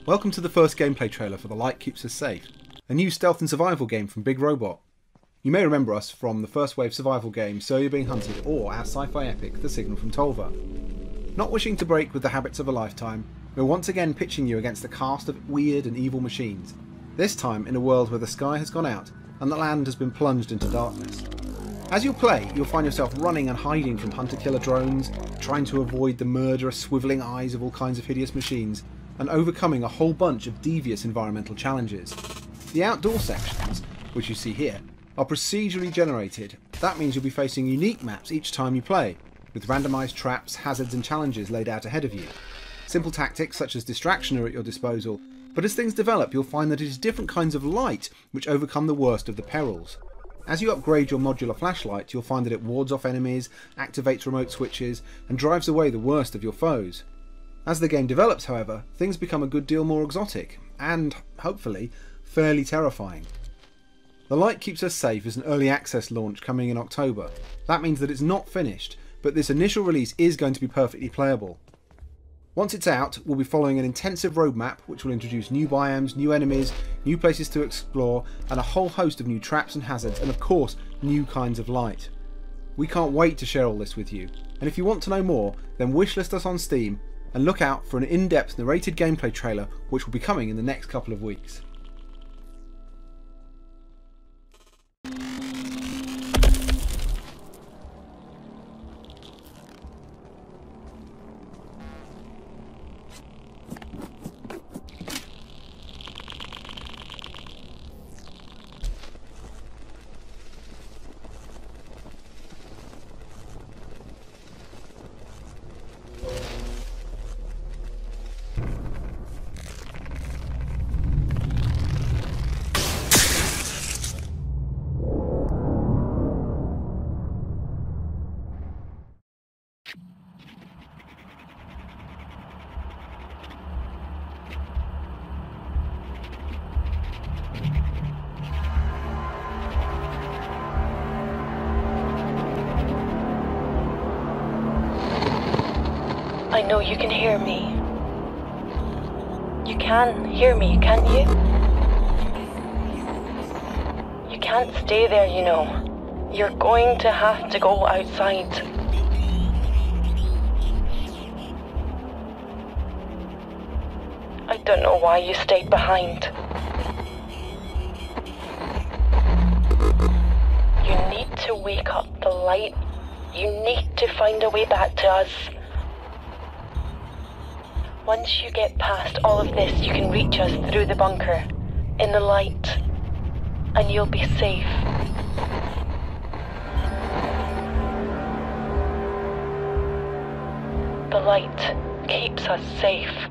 Welcome to the first gameplay trailer for The Light Keeps Us Safe, a new stealth and survival game from Big Robot. You may remember us from the first wave survival game So You're Being Hunted or our sci-fi epic The Signal from Tolva. Not wishing to break with the habits of a lifetime, we're once again pitching you against a cast of weird and evil machines, this time in a world where the sky has gone out and the land has been plunged into darkness. As you play, you'll find yourself running and hiding from hunter-killer drones, trying to avoid the murderous swivelling eyes of all kinds of hideous machines, and overcoming a whole bunch of devious environmental challenges. The outdoor sections, which you see here, are procedurally generated. That means you'll be facing unique maps each time you play, with randomised traps, hazards and challenges laid out ahead of you. Simple tactics such as distraction are at your disposal, but as things develop you'll find that it is different kinds of light which overcome the worst of the perils. As you upgrade your modular flashlight, you'll find that it wards off enemies, activates remote switches, and drives away the worst of your foes. As the game develops, however, things become a good deal more exotic, and, hopefully, fairly terrifying. The Light Keeps Us Safe is an early access launch coming in October. That means that it's not finished, but this initial release is going to be perfectly playable. Once it's out, we'll be following an intensive roadmap which will introduce new biomes, new enemies, new places to explore, and a whole host of new traps and hazards, and of course, new kinds of light. We can't wait to share all this with you, and if you want to know more, then wishlist us on Steam, and look out for an in-depth narrated gameplay trailer which will be coming in the next couple of weeks. I know you can hear me. You can hear me, can't you? You can't stay there, you know. You're going to have to go outside. I don't know why you stayed behind. You need to wake up the light. You need to find a way back to us. Once you get past all of this, you can reach us through the bunker, in the light, and you'll be safe. The light keeps us safe.